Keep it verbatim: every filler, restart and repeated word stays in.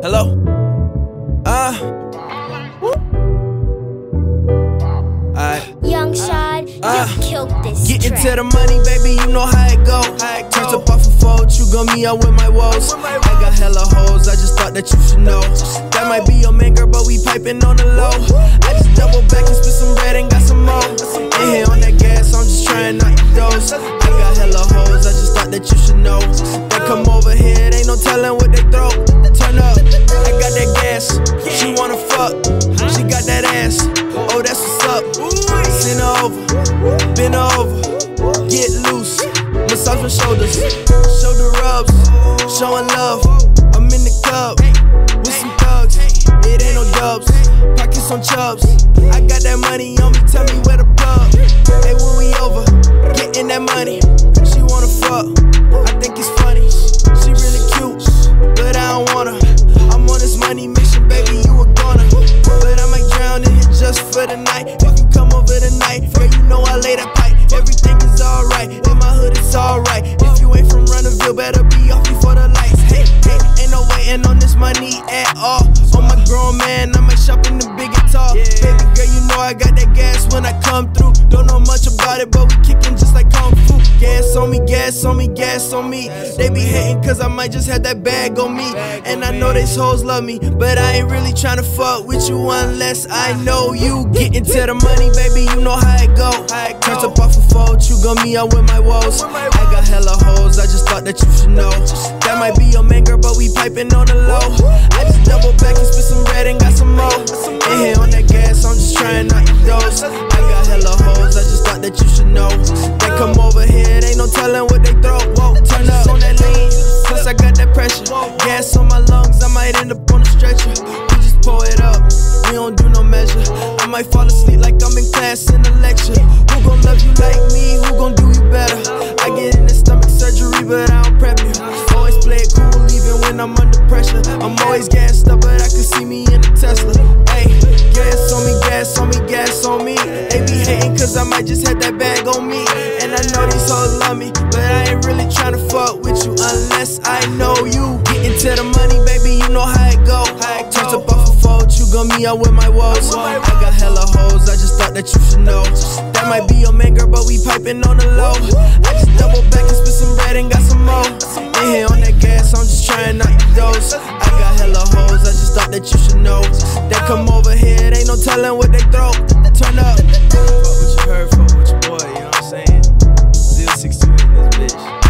Hello? Uh. Alright. Young Shad, Uh, you killed this Get track. into the money, baby, you know how it go. Turnt up off a fold, you got me out with my woes. I got hella hoes, I just thought that you should know. That might be your man, girl, but we piping on the low. I just double back and spit some bread and got some more. In here on that gas, I'm just trying not to dose. I got hella hoes, I just thought that you should know. They come over here, it ain't no telling what they throw. Turn up, I got that gas, she wanna fuck, she got that ass. Oh, that's what's up. Send her over, bend her over, get loose, massage my shoulders, shoulder rubs, showing love. I'm in the club with some thugs, it ain't no dubs, pockets on chubs. I got that money on me, tell me where the plug. Hey, when we over, getting that money, she wanna fuck, I think it's funny. She really cute, but I don't wanna. I'm on this money mission, baby, you a goner, but I might drown in it just for the night. If you come over tonight, girl, you know I lay that pipe. Everything is alright, in my hood it's alright. If you ain't from Runnerville, better be off before the lights. Hey, hey, ain't no waiting on this money at all. On my grown man, I might shop in the big and tall. Baby girl, you know I got that gas when I come through. Don't know much about it, but we kicking just like Kung Fu. Gas on me, gas on me, gas on me. They be hating cause I might just have that bag on me. And I know these hoes love me, but I ain't really tryna fuck with you unless I know you. Get into the money, baby, you know how it go. Turnt up off a fold, you got me out with my woes. I got hella hoes, I just thought that you should know. That might be your man, girl, but we piping on the low. I just double back and spit some bread and got some more. In here on that gas, I'm just trying not to dose. I got hella hoes, I just thought that you should know. They come over here, it ain't no telling what they throw. Whoa, turn up on that lean, plus I got that pressure. Gas on my lungs, I might end up on a stretcher. We just pour it up, we don't do no measure. I might fall asleep like I'm in class in a lecture. Who gon' love you like me, who gon' do you better? I get in the stomach surgery, but I don't prep you. Always play it cool even when I'm under pressure. I'm always gassed up, but I can see me in a Tesla. Hey, gas on me, gas on me, gas on me. They be hating cause I might just have that bag on me. And I know these hoes love me, but I ain't really tryna fuck with you unless I know you. Get into the money, baby, you know how it go. Turnt up off a fold, you got me out with my woes. I got hella hoes, I just thought that you should know. That might be your man, girl, but we piping on the low. I just double back and spit some bread and got some more. In here on that gas, I'm just trying not to dose. I got hella hoes, I just thought that you should know. They come over here, it ain't no telling what they throw. Turn up. Fuck what you heard, fuck with your boy, you know what I'm saying? ZeeL six two eight in this bitch.